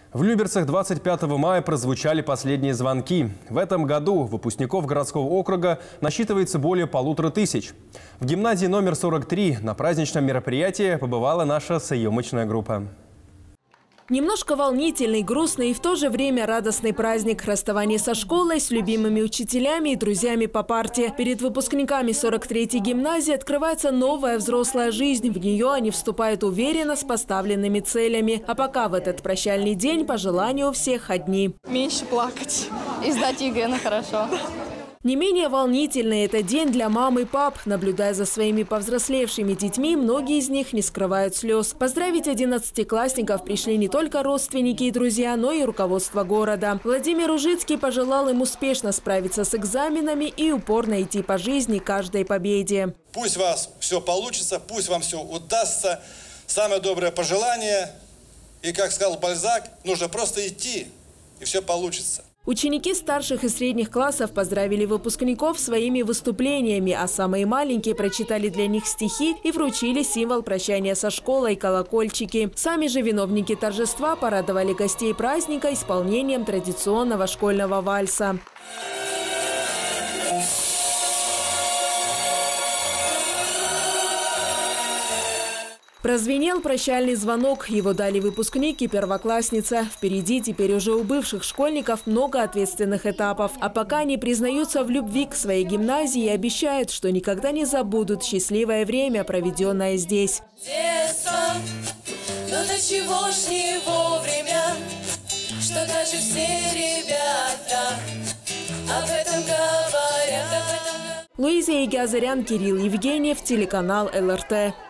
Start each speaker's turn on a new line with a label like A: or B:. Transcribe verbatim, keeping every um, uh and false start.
A: В Люберцах двадцать пятого мая прозвучали последние звонки. В этом году выпускников городского округа насчитывается более полутора тысяч. В гимназии номер сорок три на праздничном мероприятии побывала наша съемочная группа.
B: Немножко волнительный, грустный и в то же время радостный праздник. Расставание со школой, с любимыми учителями и друзьями по парте. Перед выпускниками сорок третьей гимназии открывается новая взрослая жизнь. В нее они вступают уверенно, с поставленными целями. А пока в этот прощальный день по желанию у всех одни.
C: Меньше плакать и сдать ЕГЭ на хорошо.
B: Не менее волнительный это день для мам и пап. Наблюдая за своими повзрослевшими детьми, многие из них не скрывают слез. Поздравить одиннадцатиклассников пришли не только родственники и друзья, но и руководство города. Владимир Ужицкий пожелал им успешно справиться с экзаменами и упорно идти по жизни к каждой победе.
D: Пусть у вас все получится, пусть вам все удастся. Самое доброе пожелание. И, как сказал Бальзак, нужно просто идти, и все получится.
B: Ученики старших и средних классов поздравили выпускников своими выступлениями, а самые маленькие прочитали для них стихи и вручили символ прощания со школой – колокольчики. Сами же виновники торжества порадовали гостей праздника исполнением традиционного школьного вальса. Прозвенел прощальный звонок. Его дали выпускник и первоклассница. Впереди теперь уже у бывших школьников много ответственных этапов. А пока они признаются в любви к своей гимназии и обещают, что никогда не забудут счастливое время, проведенное здесь.
E: Детство, но до чего ж не вовремя, что даже все ребята об этом говорят.
B: Луизия Игиазарян, Кирилл Евгеньев, телеканал эл эр тэ.